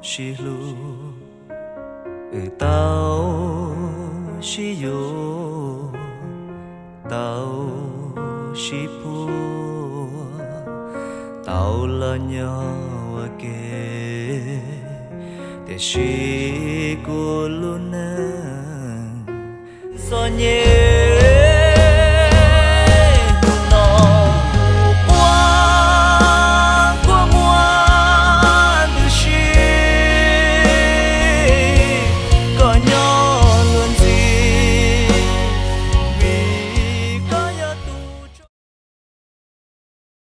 chỉ lu tao chỉ yo tao chỉ pu tao là nhau kề để chỉ cô luôn nè so nhẹ